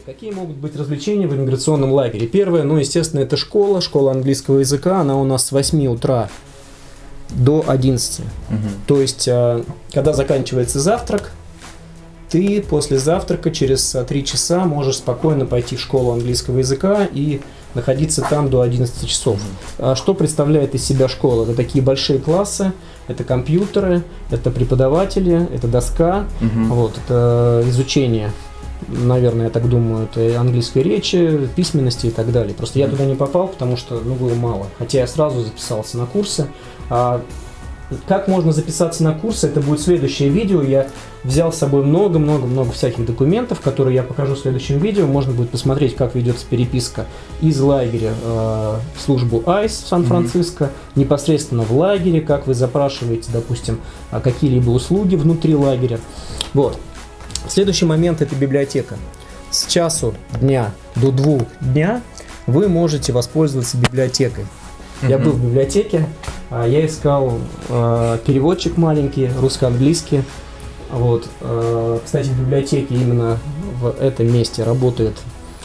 Какие могут быть развлечения в иммиграционном лагере? Первое, ну, естественно, это школа английского языка. Она у нас с 8 утра до 11. То есть, когда заканчивается завтрак, ты после завтрака через 3 часа можешь спокойно пойти в школу английского языка и находиться там до 11 часов. Что представляет из себя школа? Это такие большие классы, это компьютеры, это преподаватели, это доска, вот, это изучение, наверное, я так думаю, это английской речи, письменности и так далее. Просто я туда не попал, потому что было мало. Хотя я сразу записался на курсы. Как можно записаться на курсы, это будет следующее видео. Я взял с собой много-много-много всяких документов, которые я покажу в следующем видео. Можно будет посмотреть, как ведется переписка из лагеря в службу ICE в Сан-Франциско, непосредственно в лагере, как вы запрашиваете, допустим, какие-либо услуги внутри лагеря. Вот. Следующий момент – это библиотека. С часу дня до 2 дня вы можете воспользоваться библиотекой. Я был в библиотеке, я искал переводчик маленький, русско-английский. Вот. Кстати, в библиотеке именно в этом месте работает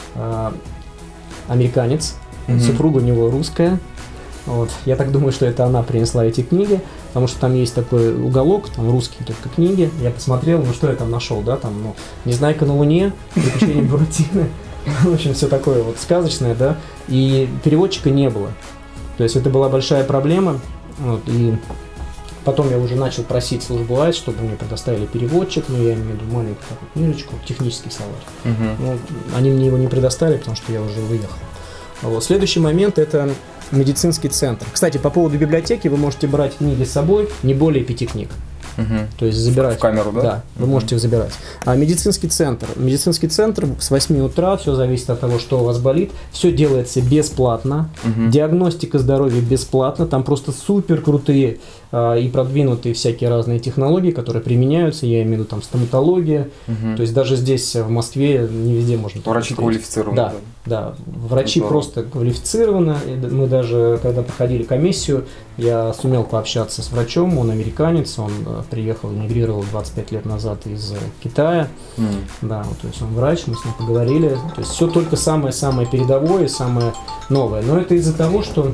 американец, супруга у него русская. Вот. Я так думаю, что это она принесла эти книги, потому что там есть такой уголок, там русские только книги. Я посмотрел, ну что я там нашел, да, там, ну, «Незнайка на Луне», «Приключения Буратино». В общем, все такое вот сказочное, да, и переводчика не было. То есть это была большая проблема, вот, и потом я уже начал просить службу ICE, чтобы мне предоставили переводчик, но я имею в виду маленькую такую книжечку, технический словарь. Но они мне его не предоставили, потому что я уже выехал. Вот. Следующий момент – это медицинский центр. Кстати, по поводу библиотеки вы можете брать книги с собой, не более 5 книг. То есть забирать. В камеру, да? Да, вы можете их забирать. А медицинский центр. Медицинский центр с 8 утра, все зависит от того, что у вас болит. Все делается бесплатно. Диагностика здоровья бесплатно. Там просто супер крутые и продвинутые всякие разные технологии, которые применяются. Я имею в виду там стоматология. То есть даже здесь, в Москве, не везде можно. Врачи квалифицированы. Да, да. Врачи просто квалифицированы. Мы даже, когда проходили комиссию, я сумел пообщаться с врачом. Он американец, он приехал, эмигрировал 25 лет назад из Китая. Да, вот, то есть он врач, мы с ним поговорили. То есть все только самое-самое передовое, самое новое. Но это из-за того, что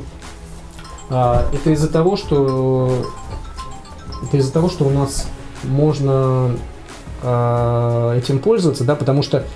у нас можно этим пользоваться, да, потому что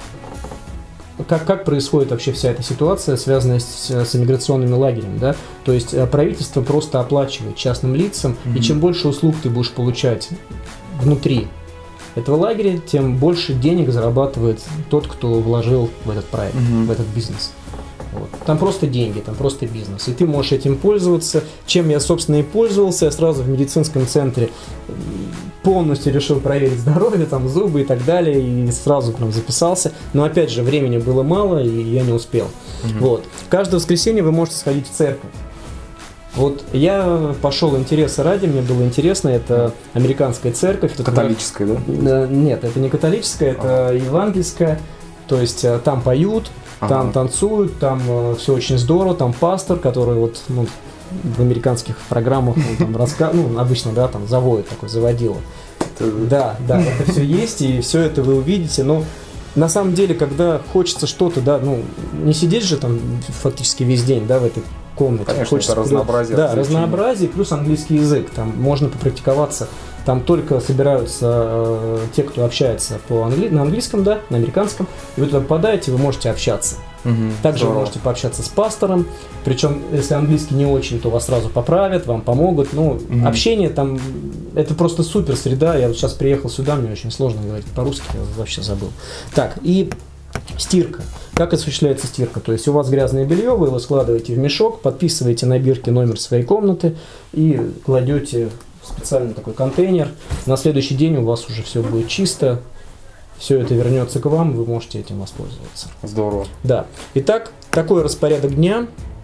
как происходит вообще вся эта ситуация, связанная с иммиграционными лагерями, да? То есть правительство просто оплачивает частным лицам, и чем больше услуг ты будешь получать внутри этого лагеря, тем больше денег зарабатывает тот, кто вложил в этот проект, в этот бизнес. Вот. Там просто деньги, там просто бизнес, и ты можешь этим пользоваться. Чем я, собственно, и пользовался, я сразу в медицинском центре полностью решил проверить здоровье, там, зубы и так далее, и сразу прям записался. Но опять же, времени было мало, и я не успел. Вот. Каждое воскресенье вы можете сходить в церковь. Вот я пошел интереса ради, мне было интересно, это американская церковь. Католическая, да? Нет, это не католическая, это евангельская. То есть там поют, там танцуют, там все очень здорово, там пастор, который вот, ну, в американских программах он там обычно, да, там заводит такой, заводила. Да, это все есть, и все это вы увидите. Но на самом деле, когда хочется что-то, да, ну, не сидеть же там фактически весь день, да, в этой комнате. Конечно, хочется это разнообразие. Да, разнообразие, плюс английский язык. Там можно попрактиковаться. Там только собираются те, кто общается на английском, да, на американском. И вы туда попадаете, вы можете общаться. Также вы можете пообщаться с пастором. Причем, если английский не очень, то вас сразу поправят, вам помогут. Ну, общение там, это просто супер среда. Я вот сейчас приехал сюда, мне очень сложно говорить по-русски, я вообще забыл. Так, и стирка. Как осуществляется стирка? То есть у вас грязное белье, вы его складываете в мешок, подписываете на бирке номер своей комнаты и кладете в специальный такой контейнер. На следующий день у вас уже все будет чисто, все это вернется к вам, вы можете этим воспользоваться. Здорово. Да. Итак, такой распорядок дня.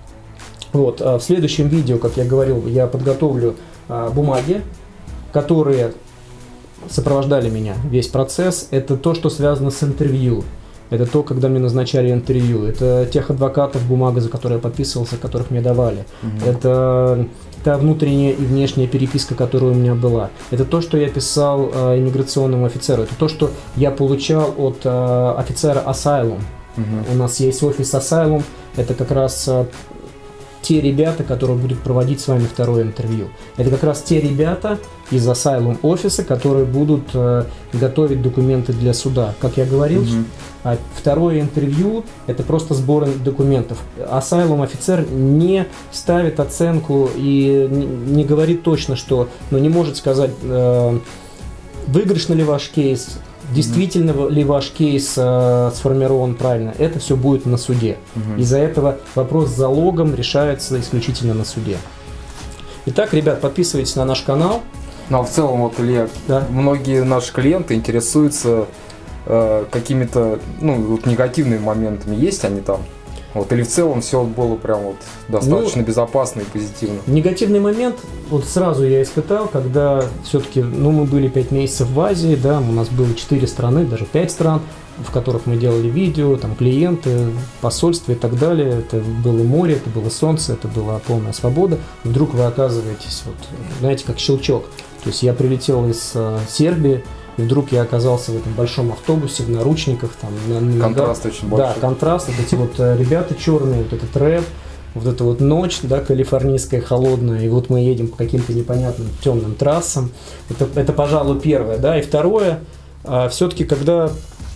Вот, в следующем видео, как я говорил, я подготовлю бумаги, которые сопровождали меня весь процесс. Это то, что связано с интервью. Это то, когда мне назначали интервью. Это тех адвокатов, бумага, за которые я подписывался, которых мне давали. Это та внутренняя и внешняя переписка, которая у меня была. Это то, что я писал иммиграционному офицеру. Это то, что я получал от офицера Asylum. У нас есть офис Asylum, это как раз те ребята, которые будут проводить с вами второе интервью. Это как раз те ребята из Asylum офиса, которые будут готовить документы для суда. Как я говорил, второе интервью – это просто сбор документов. Asylum офицер не ставит оценку и не говорит точно, что, не может сказать, выигрышный ли ваш кейс, действительно ли ваш кейс сформирован правильно. Это все будет на суде. Из-за этого вопрос с залогом решается исключительно на суде. Итак, ребят, подписывайтесь на наш канал. Ну а в целом, вот, Илья, многие наши клиенты интересуются какими-то негативными моментами. Есть они там? Вот, или в целом все было прям вот достаточно безопасно и позитивно? Негативный момент вот сразу я испытал, когда все-таки, мы были 5 месяцев в Азии, да, у нас было 4 страны, даже 5 стран, в которых мы делали видео, там клиенты, посольства и так далее. Это было море, это было солнце, это была полная свобода. Вдруг вы оказываетесь, вот, знаете, как щелчок. То есть я прилетел из Сербии, и вдруг я оказался в этом большом автобусе, в наручниках. Там, контраст очень большой. Да, контраст. Вот эти вот ребята черные, вот этот рэп, вот эта вот ночь, да, калифорнийская, холодная. И вот мы едем по каким-то непонятным темным трассам. Это, пожалуй, первое. Да. И второе, все-таки, когда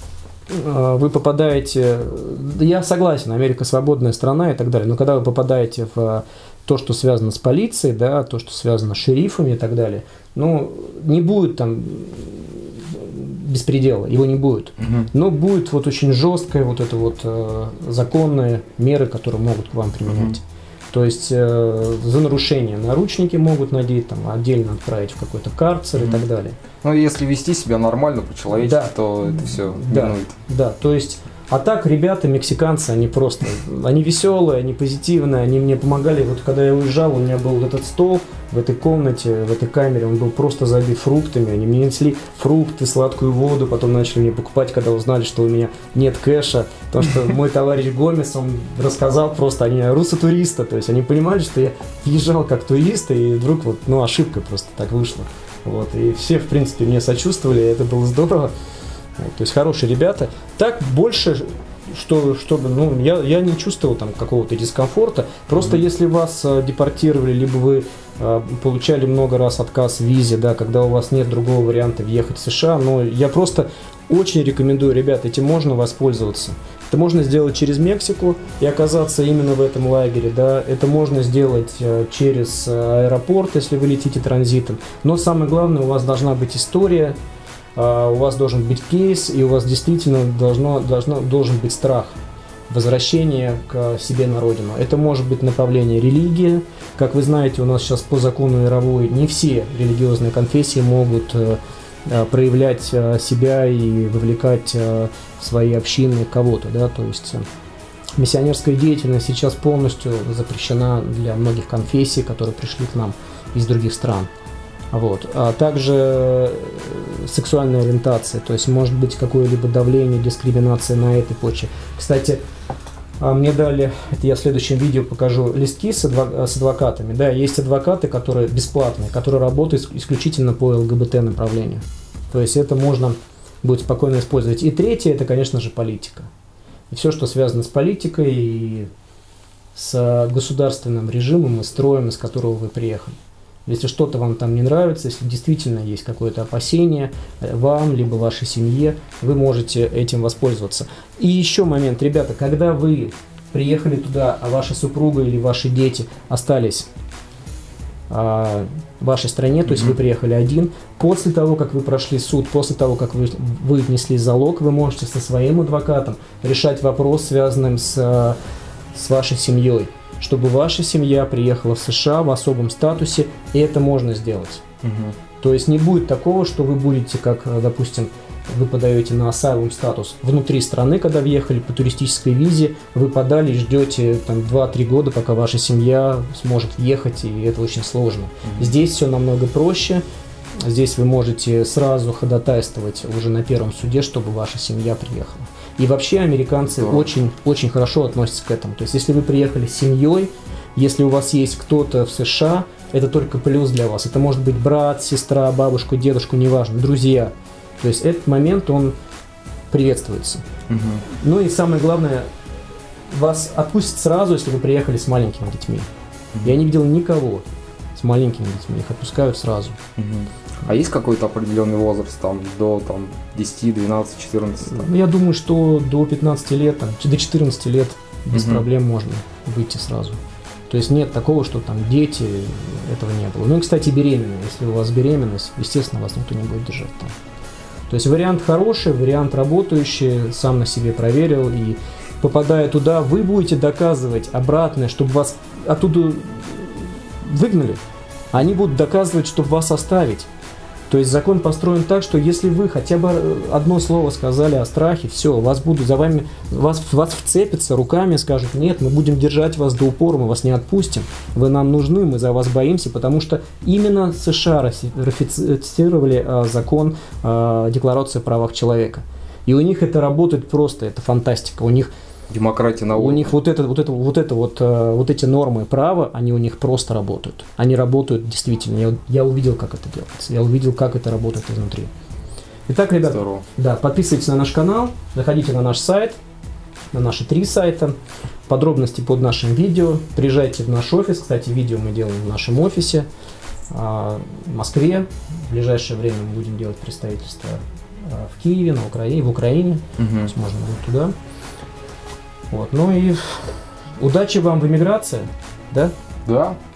вы попадаете... Я согласен, Америка свободная страна и так далее. Но когда вы попадаете в то, что связано с полицией, да, то, что связано с шерифами и так далее, не будет там беспредела, его не будет. Но будет вот очень жесткая вот это вот законные меры, которые могут к вам применять. То есть за нарушение наручники могут надеть, там, отдельно отправить в какой-то карцер и так далее. Ну, если вести себя нормально, по-человечески, то это все минует. Да, то есть, а так ребята, мексиканцы, они просто, они веселые, они позитивные, они мне помогали. Вот когда я уезжал, у меня был вот этот стол в этой комнате, в этой камере, он был просто забит фруктами. Они мне несли фрукты, сладкую воду, потом начали мне покупать, когда узнали, что у меня нет кэша. Потому что мой товарищ Гомес, он рассказал просто, они руссо-туриста, то есть они понимали, что я въезжал как турист, и вдруг вот, ошибка просто так вышла. Вот, и все, в принципе, мне сочувствовали, это было здорово. Вот, то есть хорошие ребята. Так больше, чтобы, я не чувствовал там какого-то дискомфорта. Просто если вас депортировали, либо вы получали много раз отказ в визе, да, когда у вас нет другого варианта въехать в США, я просто очень рекомендую, ребят, этим можно воспользоваться. Это можно сделать через Мексику и оказаться именно в этом лагере, да. Это можно сделать через аэропорт, если вы летите транзитом. Но самое главное, у вас должна быть история, у вас должен быть кейс, и у вас действительно должен быть страх возвращения к себе на родину. Это может быть направление религии. Как вы знаете, у нас сейчас по закону мировой не все религиозные конфессии могут проявлять себя и вовлекать в свои общины кого-то, да, то есть миссионерская деятельность сейчас полностью запрещена для многих конфессий, которые пришли к нам из других стран. Вот. А также сексуальная ориентация, то есть может быть какое-либо давление, дискриминация на этой почве. Кстати, мне дали, это я в следующем видео покажу, листки с адвокатами. Да, есть адвокаты, которые бесплатные, которые работают исключительно по ЛГБТ направлению. То есть это можно будет спокойно использовать. И третье, это, конечно же, политика. И все, что связано с политикой и с государственным режимом и строем, из которого вы приехали. Если что-то вам там не нравится, если действительно есть какое-то опасение вам, либо вашей семье, вы можете этим воспользоваться. И еще момент, ребята, когда вы приехали туда, а ваша супруга или ваши дети остались в вашей стране, то есть вы приехали один, после того, как вы прошли суд, после того, как вы внесли залог, вы можете со своим адвокатом решать вопрос, связанный с вашей семьей, чтобы ваша семья приехала в США в особом статусе, и это можно сделать. То есть не будет такого, что вы будете, как, допустим, вы подаете на asylum статус внутри страны, когда въехали по туристической визе, вы подали и ждете там 2-3 года, пока ваша семья сможет въехать, и это очень сложно. Здесь все намного проще. Здесь вы можете сразу ходатайствовать уже на первом суде, чтобы ваша семья приехала. И вообще американцы очень хорошо относятся к этому. То есть если вы приехали с семьей, если у вас есть кто-то в США, это только плюс для вас. Это может быть брат, сестра, бабушка, дедушка, неважно, друзья. То есть этот момент, он приветствуется. Ну и самое главное, вас отпустят сразу, если вы приехали с маленькими детьми. Я не видел никого с маленькими детьми, их отпускают сразу. А есть какой-то определенный возраст, там, до 10, 12, 14? Ну, я думаю, что до 15 лет, там, до 14 лет без проблем можно выйти сразу. То есть нет такого, что там дети, этого не было. Ну и, кстати, беременные. Если у вас беременность, естественно, вас никто не будет держать там. То есть вариант хороший, вариант работающий, сам на себе проверил. И попадая туда, вы будете доказывать обратное, чтобы вас оттуда выгнали. Они будут доказывать, чтобы вас оставить. То есть закон построен так, что если вы хотя бы одно слово сказали о страхе, все, вас будут за вами, вас вцепятся руками, скажут: нет, мы будем держать вас до упора, мы вас не отпустим, вы нам нужны, мы за вас боимся, потому что именно США ратифицировали закон Декларации о правах человека. И у них это работает просто, это фантастика. У них демократия на уровне. У них вот эти нормы права, они у них просто работают. Они работают действительно. Я увидел, как это делается. Я увидел, как это работает изнутри. Итак, ребята, да, подписывайтесь на наш канал, заходите на наш сайт, на наши 3 сайта, подробности под нашим видео. Приезжайте в наш офис. Кстати, видео мы делаем в нашем офисе в Москве. В ближайшее время мы будем делать представительство в Киеве, в Украине. То есть можно будет туда. Вот, ну и удачи вам в эмиграции, да? Да.